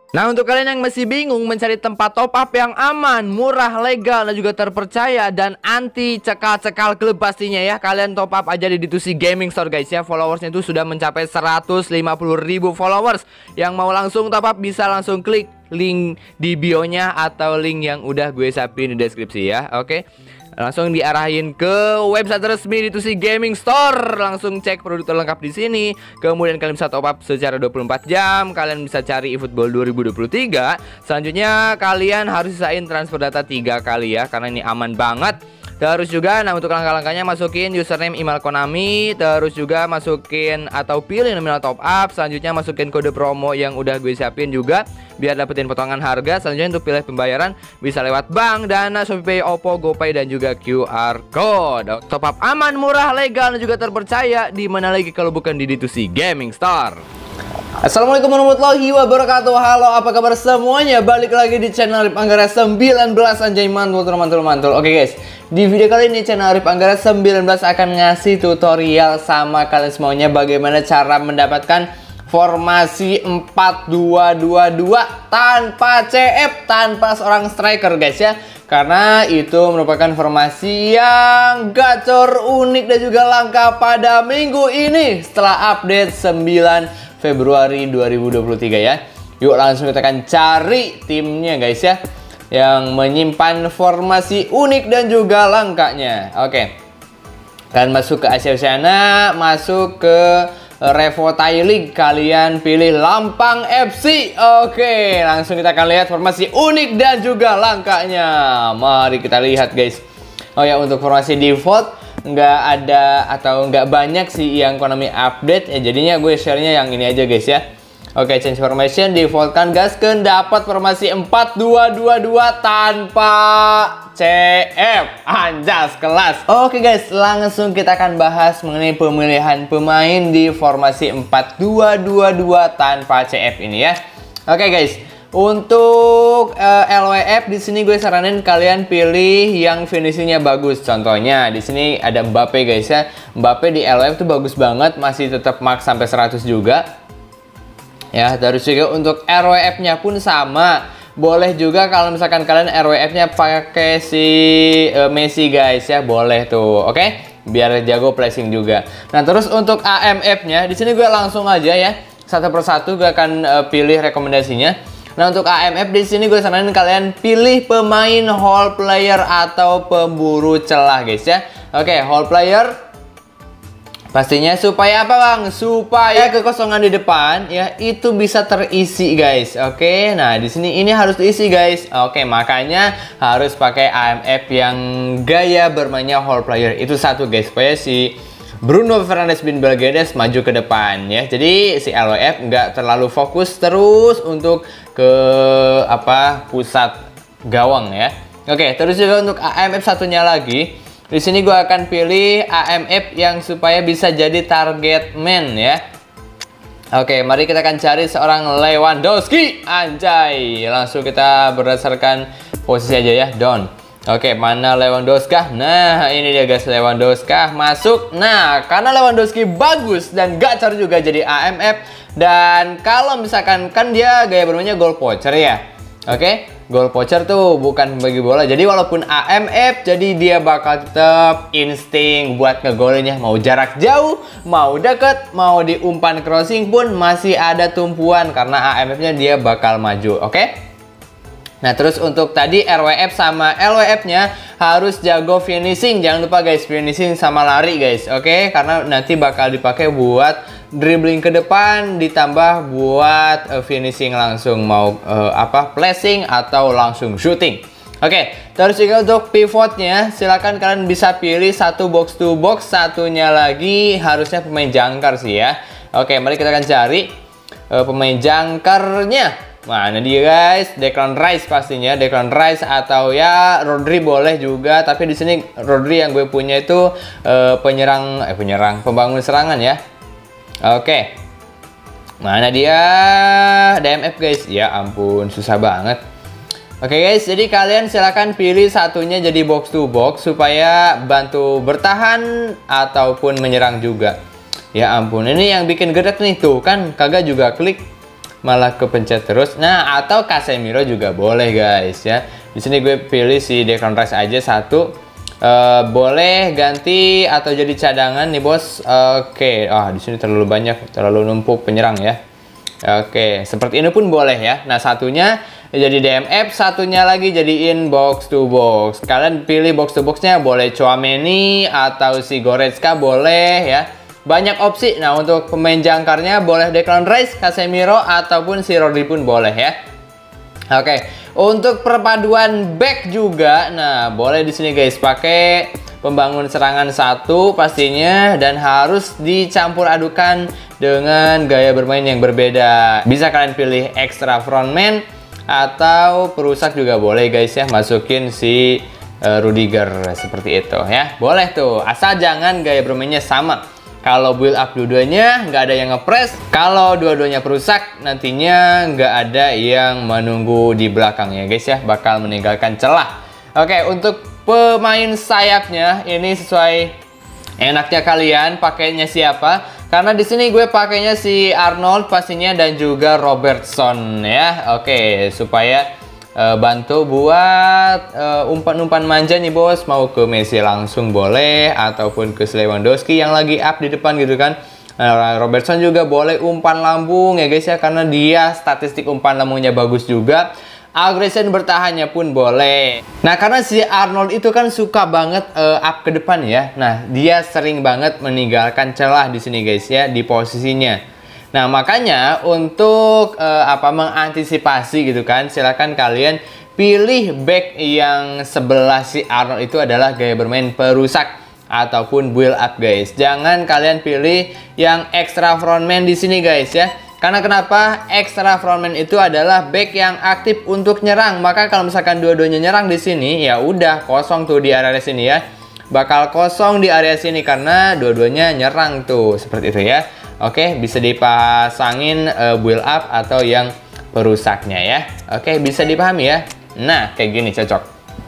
Nah, untuk kalian yang masih bingung mencari tempat top up yang aman, murah, legal, dan juga terpercaya dan anti cekal-cekal klub pastinya ya, kalian top up aja di D2C Gaming Store guys ya. Followersnya itu sudah mencapai 150.000 followers. Yang mau langsung top up bisa langsung klik link di bio-nya atau link yang udah gue sapin di deskripsi ya. Oke. Langsung diarahin ke website resmi D2C Gaming Store. Langsung cek produk terlengkap di sini. Kemudian kalian bisa top up secara 24 jam. Kalian bisa cari eFootball 2023. Selanjutnya kalian harus sisain transfer data 3 kali ya, karena ini aman banget. Terus juga, nah untuk langkah-langkahnya masukin username email Konami. Terus juga masukin atau pilih nominal top up. Selanjutnya masukin kode promo yang udah gue siapin juga biar dapetin potongan harga. Selanjutnya untuk pilih pembayaran bisa lewat bank, Dana, Shopee, Oppo, GoPay, dan juga QR Code. Top up aman, murah, legal, dan juga terpercaya. Di mana lagi kalau bukan di D2C Gaming Store. Assalamualaikum warahmatullahi wabarakatuh. Halo, apa kabar semuanya? Balik lagi di channel Arif Anggara 19. Anjay, mantul. Oke guys, di video kali ini channel Arif Anggara 19 akan ngasih tutorial sama kalian semuanya bagaimana cara mendapatkan formasi 4-2-2-2 tanpa CF, tanpa seorang striker guys ya. Karena itu merupakan formasi yang gacor, unik, dan juga langka pada minggu ini setelah update 9 Februari 2023 ya. Yuk langsung kita akan cari timnya guys ya, yang menyimpan formasi unik dan juga langkanya. Oke, kalian masuk ke Asia Oceania, masuk ke Revo Thai League, kalian pilih Lampang FC. Oke, langsung kita akan lihat formasi unik dan juga langkanya. Mari kita lihat guys. Oh ya, untuk formasi default nggak ada atau nggak banyak sih yang Konami update ya, jadinya gue share-nya yang ini aja guys ya. Oke, change formation, defaultkan gaskeun, dapat formasi 4-2-2-2 tanpa CF. Anjas kelas. Oke guys, langsung kita akan bahas mengenai pemilihan pemain di formasi 4-2-2-2 tanpa CF ini ya. Oke guys, untuk LWF di sini gue saranin kalian pilih yang finishingnya bagus. Contohnya di sini ada Mbappe guys ya. Mbappe di LWF tuh bagus banget, masih tetap max sampai 100 juga. Ya, terus juga untuk RWF-nya pun sama. Boleh juga kalau misalkan kalian RWF-nya pakai si Messi guys ya, boleh tuh. Oke? Biar jago pressing juga. Nah, terus untuk AMF-nya di sini gue langsung aja ya, satu persatu gue akan pilih rekomendasinya. Nah, untuk AMF di sini gue saranin kalian pilih pemain hole player atau pemburu celah guys ya. Oke, hole player pastinya supaya apa bang? Supaya kekosongan di depan ya itu bisa terisi guys. Oke, nah di sini ini harus diisi guys. Oke, makanya harus pakai AMF yang gaya bermainnya hole player itu satu guys, supaya si Bruno Fernandes bin Belgedes maju ke depan ya. Jadi si LWF nggak terlalu fokus terus untuk ke pusat gawang ya. Oke, terus juga untuk AMF satunya lagi. Di sini gue akan pilih AMF yang supaya bisa jadi target man ya. Oke, mari kita akan cari seorang Lewandowski. Anjay, langsung kita berdasarkan posisi aja ya, down. Oke, mana Lewandowski? Nah, ini dia guys, Lewandowski masuk. Nah, karena Lewandowski bagus dan gacor juga jadi AMF. Dan kalau misalkan kan dia gaya bermainnya goal poacher ya. Oke, goal poacher tuh bukan bagi bola. Jadi walaupun AMF, jadi dia bakal tetap insting buat ngegolinnya. Mau jarak jauh, mau deket, mau diumpan crossing pun masih ada tumpuan karena AMF-nya dia bakal maju. Oke? Nah, terus untuk tadi RWF sama LWF-nya harus jago finishing. Jangan lupa guys, finishing sama lari guys. Oke, karena nanti bakal dipakai buat dribbling ke depan ditambah buat finishing langsung, mau flashing atau langsung shooting. Oke, terus juga untuk pivotnya silakan kalian bisa pilih satu box to box, satunya lagi harusnya pemain jangkar sih ya. Oke, mari kita akan cari pemain jangkarnya. Mana dia guys? Declan Rice pastinya, Declan Rice atau ya Rodri boleh juga, tapi di sini Rodri yang gue punya itu pembangun serangan ya. Oke. Mana dia? DMF guys. Ya ampun, susah banget. Oke guys, jadi kalian silahkan pilih satunya jadi box to box supaya bantu bertahan ataupun menyerang juga. Ya ampun, ini yang bikin gedek nih tuh kan, kagak juga klik. malah kepencet terus. Nah, atau Casemiro juga boleh guys ya. Di sini gue pilih si Declan Rice aja satu. Boleh ganti atau jadi cadangan nih bos. Oke, di sini terlalu banyak, terlalu numpuk penyerang ya. Oke, seperti ini pun boleh ya. Nah, satunya jadi DMF, satunya lagi jadiin box to box. Kalian pilih box to boxnya, boleh Tchouaméni atau si Goretzka boleh ya. Banyak opsi. Nah, untuk pemain jangkarnya boleh Declan Rice, Casemiro ataupun si Rodri pun boleh ya. Oke, untuk perpaduan back juga, nah boleh di sini guys pakai pembangun serangan satu pastinya, dan harus dicampur adukan dengan gaya bermain yang berbeda. Bisa kalian pilih extra frontman atau perusak juga boleh guys ya, masukin si Rudiger seperti itu ya. Boleh tuh, asal jangan gaya bermainnya sama. Kalau build up dua-duanya nggak ada yang ngepres, kalau dua-duanya perusak nantinya nggak ada yang menunggu di belakang ya guys ya, bakal meninggalkan celah. Oke, untuk pemain sayapnya ini sesuai enaknya kalian pakainya siapa. Karena di sini gue pakainya si Arnold pastinya dan juga Robertson ya. Oke, supaya bantu buat umpan-umpan manja nih bos. Mau ke Messi langsung boleh, ataupun ke Lewandowski yang lagi up di depan gitu kan. Robertson juga boleh umpan lambung ya guys ya, karena dia statistik umpan lambungnya bagus juga. Aggression bertahannya pun boleh. Nah, karena si Arnold itu kan suka banget up ke depan ya. Nah, dia sering banget meninggalkan celah di sini guys ya, di posisinya. Nah, makanya untuk mengantisipasi gitu kan, silakan kalian pilih back yang sebelah si Arnold itu adalah gaya bermain perusak ataupun build up guys. Jangan kalian pilih yang extra frontman di sini guys ya. Karena kenapa? Extra frontman itu adalah back yang aktif untuk nyerang. Maka kalau misalkan dua-duanya nyerang di sini, ya udah kosong tuh di area sini ya. Bakal kosong di area sini karena dua-duanya nyerang tuh, seperti itu ya. Oke, bisa dipasangin build up atau yang perusaknya ya. Oke, bisa dipahami ya. Nah, kayak gini cocok.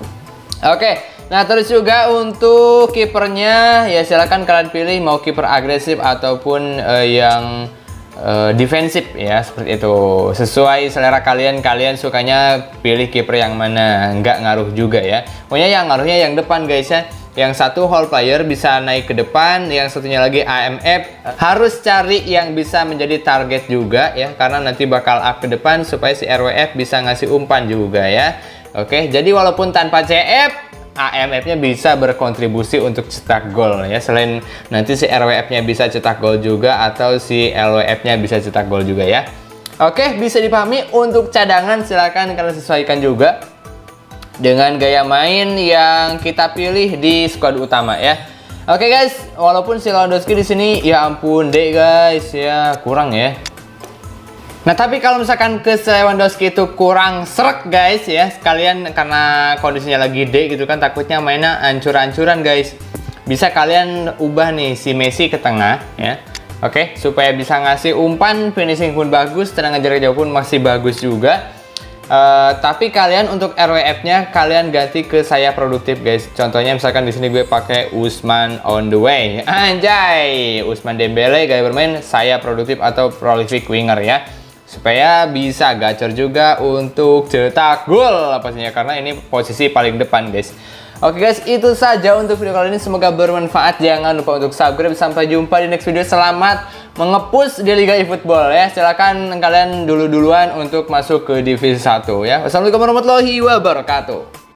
Oke, nah terus juga untuk kipernya ya silakan kalian pilih mau kiper agresif ataupun yang defensif ya, seperti itu. Sesuai selera kalian, kalian sukanya pilih kiper yang mana, nggak ngaruh juga ya. Pokoknya yang ngaruhnya yang depan guys ya. Yang satu hole player bisa naik ke depan, yang satunya lagi AMF harus cari yang bisa menjadi target juga ya, karena nanti bakal up ke depan supaya si RWF bisa ngasih umpan juga ya. Oke, jadi walaupun tanpa CF, AMF-nya bisa berkontribusi untuk cetak gol ya. Selain nanti si RWF-nya bisa cetak gol juga, atau si LWF-nya bisa cetak gol juga ya. Oke, bisa dipahami. Untuk cadangan silakan kalian sesuaikan juga dengan gaya main yang kita pilih di squad utama ya. Oke guys, walaupun si Lewandowski di sini ya ampun deh guys ya, kurang ya. Nah, tapi kalau misalkan ke Lewandowski itu kurang srek guys ya, sekalian karena kondisinya lagi D gitu kan, takutnya mainnya ancur-ancuran guys. Bisa kalian ubah nih si Messi ke tengah ya. Oke, supaya bisa ngasih umpan, finishing pun bagus, tendangan jarak jauh pun masih bagus juga. Tapi kalian untuk RWF-nya kalian ganti ke saya produktif guys. Contohnya misalkan di sini gue pakai Usman on the way. Anjay, Usman Dembele gaya bermain saya produktif atau prolific winger ya. Supaya bisa gacor juga untuk cetak gol pastinya, karena ini posisi paling depan guys. Oke guys, itu saja untuk video kali ini, semoga bermanfaat. Jangan lupa untuk subscribe. Sampai jumpa di next video. Selamat mengepus di Liga eFootball ya. Silakan kalian duluan untuk masuk ke divisi 1 ya. Wassalamualaikum warahmatullahi wabarakatuh.